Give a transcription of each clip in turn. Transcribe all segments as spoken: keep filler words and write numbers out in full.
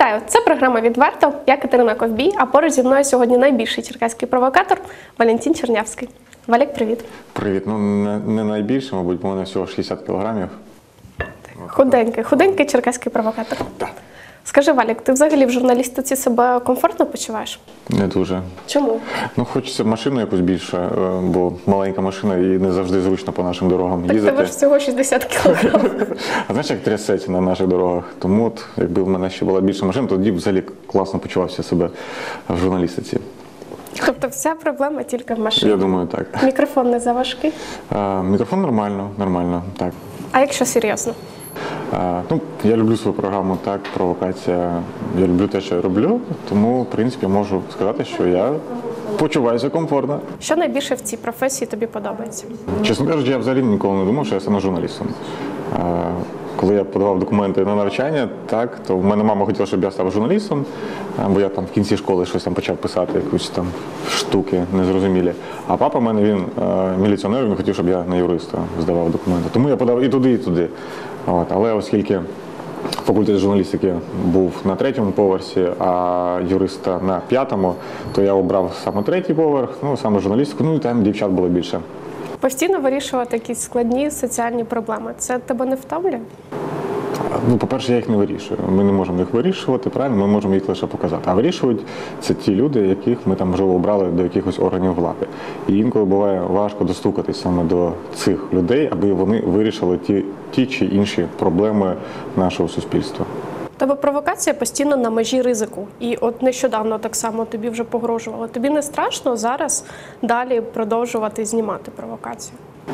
Вітаю! Це програма «Відверто». Я Катерина Ковбій, а поруч зі мною сьогодні найбільший черкаський провокатор Валентин Чернявський. Валік, привіт. Привіт. Ну, не, не найбільше, мабуть, бо у мене всього шістдесят кілограмів. Худенький, худенький черкаський провокатор. Так. Скажи, Валік, ти взагалі в журналістиці себе комфортно почуваєш? Не дуже. Чому? Ну, хочеться машину якусь більше, бо маленька машина і не завжди зручно по нашим дорогам Так їздити. тебе ж всього шістдесят кілограмів. А знаєш, як трясеться на наших дорогах? Тому от, якби в мене ще була більше машин, тоді б взагалі класно почувався себе в журналістиці. Тобто вся проблема тільки в машині? Я думаю, так. Мікрофон не заважкий? А, мікрофон нормально, нормально, так. А якщо серйозно? А, ну, я люблю свою програму, так, провокація. Я люблю те, що я роблю, тому, в принципі, можу сказати, що я почуваюся комфортно. Що найбільше в цій професії тобі подобається? Чесно кажучи, я взагалі ніколи не думав, що я стану журналістом. А, коли я подавав документи на навчання, так, то в мене мама хотіла, щоб я став журналістом, бо я там в кінці школи щось там почав писати, якісь там штуки незрозумілі. А папа в мене, він міліціонер, він хотів, щоб я на юриста здавав документи. Тому я подав і туди, і туди. От, але оскільки факультет журналістики був на третьому поверсі, а юриста на п'ятому, то я обрав саме третій поверх, ну, саме журналістику, ну і там дівчат було більше. Постійно вирішувати якісь складні соціальні проблеми. Це тебе не втомлює? Ну, по-перше, я їх не вирішую. Ми не можемо їх вирішувати, правильно? Ми можемо їх лише показати. А вирішують це ті люди, яких ми там, можливо, обрали до якихось органів влади. І інколи буває важко достукатись саме до цих людей, аби вони вирішили ті, ті чи інші проблеми нашого суспільства. Тобто провокація постійно на межі ризику. І от нещодавно так само тобі вже погрожувало. Тобі не страшно зараз далі продовжувати знімати провокацію?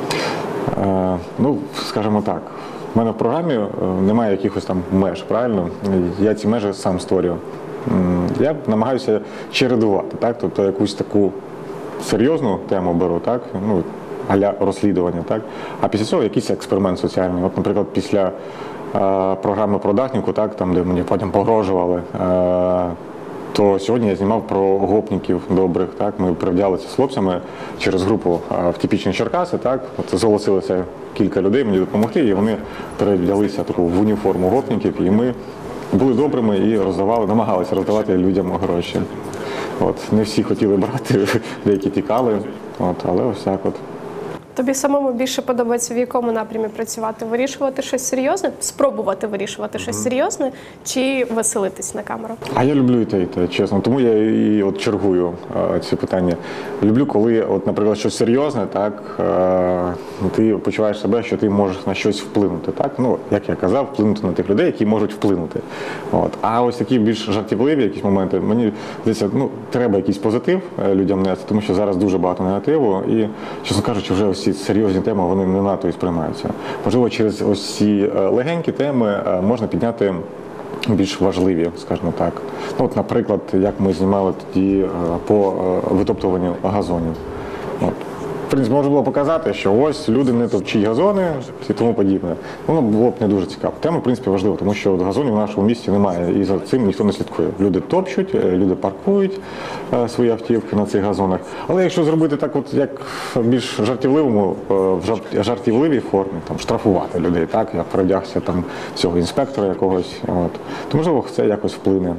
Е, ну, скажімо так. У мене в програмі немає якихось там меж, правильно? Я ці межі сам створюю. Я намагаюся чередувати, так? Тобто якусь таку серйозну тему беру, так? Ну, а-ля розслідування, так? А після цього якийсь експеримент соціальний. От, наприклад, після е, програми про Дахнівку, так, там, де мені потім погрожували, е, то сьогодні я знімав про гопників добрих, так, ми привдялися з хлопцями через групу в типічні Черкаси, так, от зголосилося кілька людей мені допомогти, і вони перевдялися таку в уніформу гопників, і ми були добрими і роздавали, намагалися роздавати людям гроші. От, не всі хотіли брати, деякі тікали, от, але ось так от. Тобі самому більше подобається в якому напрямі працювати? Вирішувати щось серйозне? Спробувати вирішувати щось серйозне? Чи веселитись на камеру? А я люблю і те, і те, чесно. Тому я і от чергую а, ці питання. Люблю, коли, от, наприклад, щось серйозне, так, а, ти почуваєш себе, що ти можеш на щось вплинути. Так? Ну, як я казав, вплинути на тих людей, які можуть вплинути. От. А ось такі більш жартівливі якісь моменти, мені здається, ну, треба якийсь позитив людям нести, тому що зараз дуже багато негативу. І, чесно кажучи, вже ось ці серйозні теми, вони не надто і сприймаються. Можливо, через ось ці легенькі теми можна підняти більш важливі, скажімо так. Ну, от, наприклад, як ми знімали тоді по витоптуванню газонів. От. В принципі, можна було показати, що ось люди не топчуть газони і тому подібне. Воно було б не дуже цікаво. Тема, в принципі, важлива, тому що газонів в нашому місті немає, і за цим ніхто не слідкує. Люди топчуть, люди паркують свої автівки на цих газонах. Але якщо зробити так, от як в більш жартівливому, в жартівливій формі, там штрафувати людей, так, я перевдягся там цього інспектора якогось, от, то можливо це якось вплине.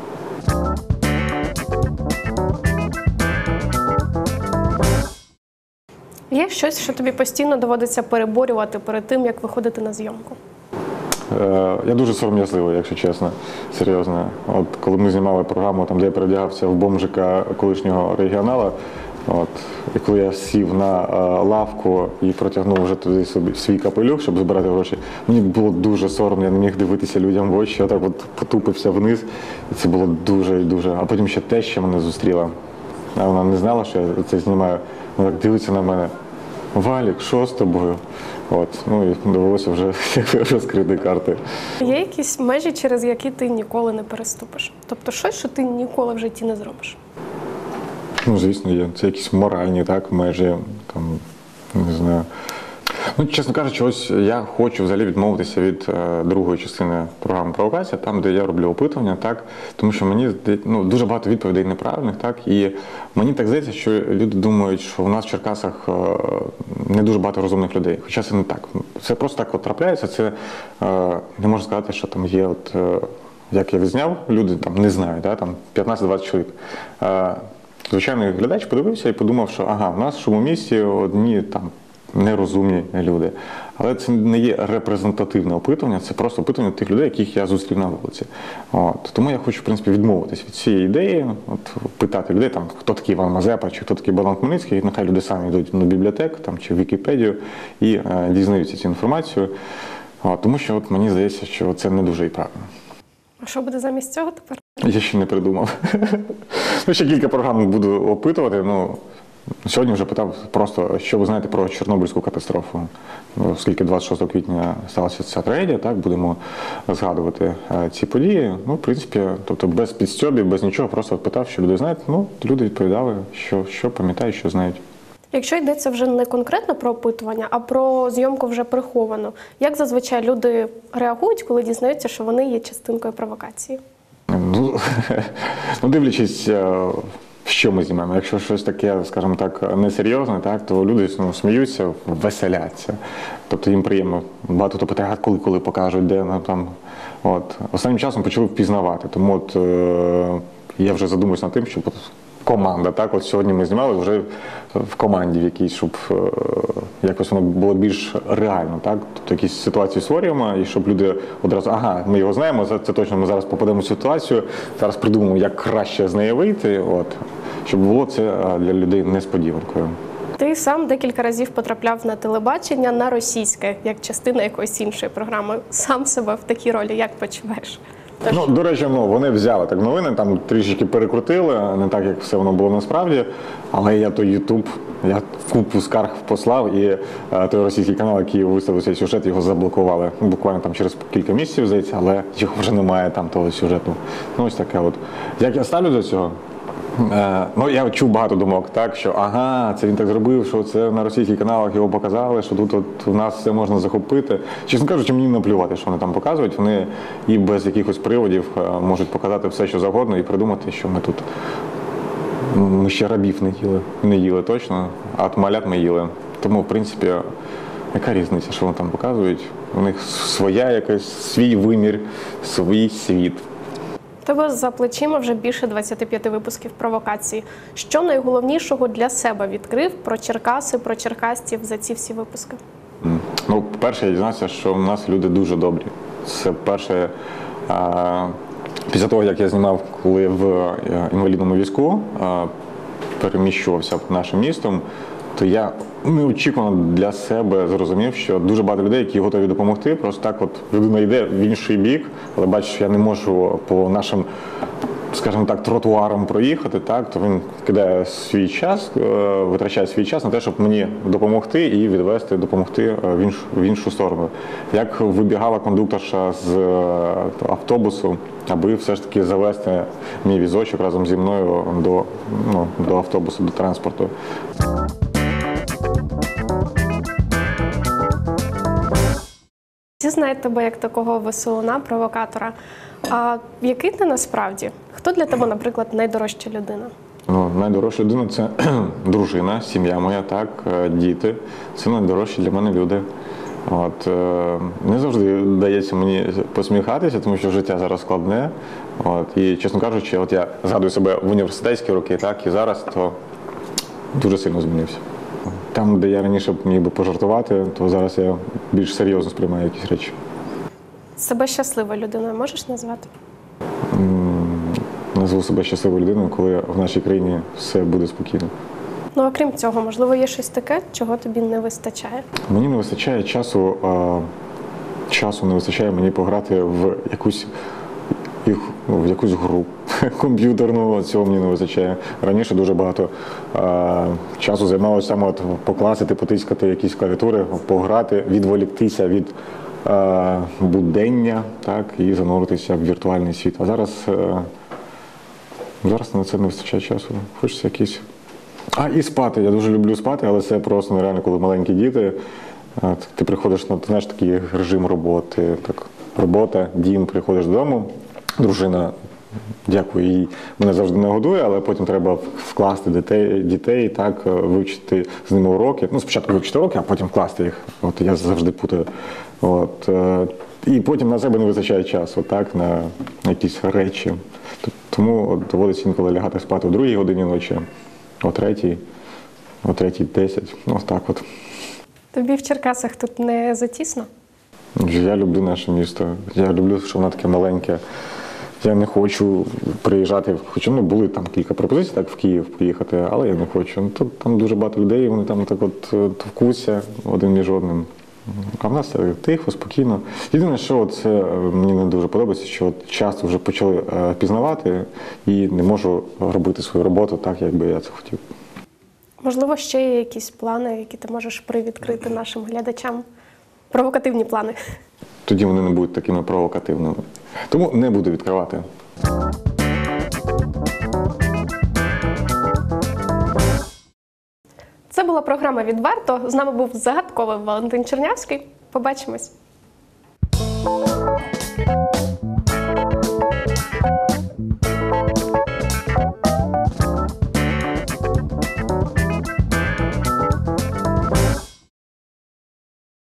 Є щось, що тобі постійно доводиться переборювати перед тим, як виходити на зйомку? Е, я дуже сором'язливий, якщо чесно, серйозно. От коли ми знімали програму, там, де я перевдягався в бомжика колишнього регіонала, от, і коли я сів на е, лавку і протягнув вже туди собі свій капелюх, щоб збирати гроші, мені було дуже соромно, я не міг дивитися людям в очі, я так от потупився вниз, і це було дуже і дуже. А потім ще теща мене зустріла, а вона не знала, що я це знімаю, вона так дивиться на мене. Валік, що з тобою? От, ну і довелося вже розкрити карти. Є якісь межі, через які ти ніколи не переступиш? Тобто щось, що ти ніколи в житті не зробиш? Ну, звісно, є. Це якісь моральні, так, межі, там, не знаю. Ну, чесно кажучи, ось я хочу взагалі відмовитися від е, другої частини програми «Провокація», там, де я роблю опитування, так, тому що мені, ну, дуже багато відповідей неправильних, так, і мені так здається, що люди думають, що в нас в Черкасах е, не дуже багато розумних людей, хоча це не так. Це просто так от трапляється, це е, не можна сказати, що там є от, е, як я відзняв, люди там не знають, да, там п'ятнадцять-двадцять чоловік. Е, Звичайний глядач подивився і подумав, що ага, в нас в шуму місті одні там нерозумні люди. Але це не є репрезентативне опитування, це просто опитування тих людей, яких я зустрів на вулиці. От. Тому я хочу, в принципі, відмовитись від цієї ідеї, от, питати людей, там, хто такий Іван Мазепа, чи хто такий Богдан Хмельницький, і нехай люди самі йдуть до бібліотек там, чи в Вікіпедію і е, дізнаються цю інформацію. От, тому що от, мені здається, що це не дуже і правильно. А що буде замість цього тепер? Я ще не придумав. Ну, ще кілька програм буду опитувати. Ну, сьогодні вже питав просто, що ви знаєте про Чорнобильську катастрофу. Оскільки двадцять шостого квітня сталася ця трагедія, так, будемо згадувати ці події. Ну, в принципі, тобто без підстьобів, без нічого, просто питав, що люди знають. Ну, люди відповідали, що, що пам'ятають, що знають. Якщо йдеться вже не конкретно про опитування, а про зйомку вже приховану, як зазвичай люди реагують, коли дізнаються, що вони є частинкою провокації? Ну, ну дивлячись, що ми знімаємо. Якщо щось таке, скажімо так, несерйозне, так, то люди ну, сміються, веселяться. Тобто їм приємно. Багато хто питає, коли, коли покажуть, де ну, там. От. Останнім часом почали впізнавати. Тому от, е, я вже задумуюсь над тим, щоб от, команда, так, от сьогодні ми знімали вже в команді в якійсь, щоб е, якось воно було більш реально, так, тобто якісь ситуації створюємо, і щоб люди одразу, ага, ми його знаємо, це точно ми зараз попадемо в ситуацію, зараз придумаємо, як краще з неї вийти, от, щоб було це для людей несподіванкою. Ти сам декілька разів потрапляв на телебачення, на російське, як частина якоїсь іншої програми. Сам себе в такій ролі як почуваєш? Тож... Ну, до речі, ну, вони взяли так новини, там трішки перекрутили, не так, як все воно було насправді, але я той Ютуб, я купу скарг послав, і е, той російський канал, який виставив цей сюжет, його заблокували. Ну, буквально там через кілька місяців, здається, але його вже немає там того сюжету. Ну, ось таке от. Як я ставлю до цього? Е, ну, я чув багато думок, так, що ага, це він так зробив, що це на російських каналах його показали, що тут от у нас все можна захопити. Чесно кажучи, мені наплювати, що вони там показують. Вони і без якихось приводів можуть показати все, що завгодно, і придумати, що ми тут ми ще рабів не їли, не їли точно, а от малят ми їли. Тому, в принципі, яка різниця, що вони там показують? У них своя якась, свій вимір, свій світ. У тебе за плечима вже більше двадцяти п'яти випусків провокації. Що найголовнішого для себе відкрив про Черкаси, про черкасців за ці всі випуски? Ну, по-перше, я дізнався, що в нас люди дуже добрі. Це перше, а, після того, як я знімав, коли в інвалідному візку а, переміщувався нашим містом, то я неочікувано для себе зрозумів, що дуже багато людей, які готові допомогти, просто так от людина йде в інший бік, але бачиш, я не можу по нашим, скажімо так, тротуарам проїхати, так, то він кидає свій час, витрачає свій час на те, щоб мені допомогти і відвести, допомогти в іншу, в іншу сторону. Як вибігала кондукторша з автобусу, аби все ж таки завести мій візочок разом зі мною до, ну, до автобусу, до транспорту. Всі знають тебе як такого веселуна, провокатора. А який ти насправді? Хто для тебе, наприклад, найдорожча людина? Ну, найдорожча людина – це дружина, сім'я моя, так, діти. Це найдорожчі для мене люди. От, не завжди вдається мені посміхатися, тому що життя зараз складне. От, і, чесно кажучи, от я згадую себе в університетські роки, так, і зараз, то дуже сильно змінився. Там, де я раніше міг би пожартувати, то зараз я більш серйозно сприймаю якісь речі. Себе щасливою людиною можеш назвати? Назву себе щасливою людиною, коли в нашій країні все буде спокійно. Ну, окрім цього, можливо, є щось таке, чого тобі не вистачає? Мені не вистачає часу, а, часу не вистачає мені пограти в якусь, в якусь гру комп'ютерну, цього мені не вистачає. Раніше дуже багато а, часу займалося саме от покласти, потискати якісь клавіатури, пограти, відволіктися від а, будення, так, і зануритися в віртуальний світ. А зараз, а, зараз на це не вистачає часу. Хочеться якісь... А, і спати. Я дуже люблю спати, але це просто нереально, коли маленькі діти. Ти приходиш на, знаєш, такий режим роботи, так, робота, дім, приходиш додому, дружина, дякую, їй мене завжди не годує, але потім треба вкласти дітей, дітей так, вивчити з ними уроки. Ну, спочатку вивчити уроки, а потім вкласти їх. От я завжди путаю. От, І потім на себе не вистачає часу, так, на якісь речі. Тому от доводиться інколи лягати спати о другій годині ночі, о третій, о третій десять, ну ось так от. Тобі в Черкасах тут не затісно? Я люблю наше місто, я люблю, що воно таке маленьке. Я не хочу приїжджати, хоча ну, були там кілька пропозицій так, в Київ поїхати, але я не хочу. Ну, тут там дуже багато людей, вони там так от товкуться один між одним. А в нас так тихо, спокійно. Єдине, що це мені не дуже подобається, що от часто вже почали е, пізнавати і не можу робити свою роботу так, як би я це хотів. Можливо, ще є якісь плани, які ти можеш привідкрити нашим глядачам? Провокативні плани. Тоді вони не будуть такими провокативними. Тому не буду відкривати. Це була програма «Відверто». З нами був загадковий Валентин Чернявський. Побачимось.